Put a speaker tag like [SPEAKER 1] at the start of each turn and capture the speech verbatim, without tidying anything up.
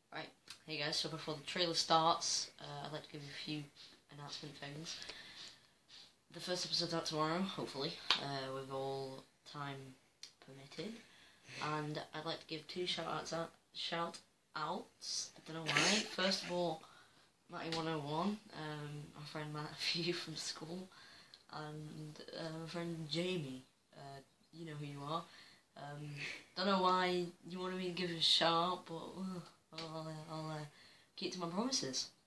[SPEAKER 1] Right, hey guys, so before the trailer starts, uh, I'd like to give you a few announcement things. The first episode's out tomorrow, hopefully, uh, with all time permitted. And I'd like to give two shout outs, out, shout outs, I don't know why. First of all, Matty one oh one, um, my friend Matthew from school, and uh, my friend Jamie, uh, you know who you are. Um, don't know why you wanted me to give a shout out, but uh, I'll, I'll uh, keep to my promises.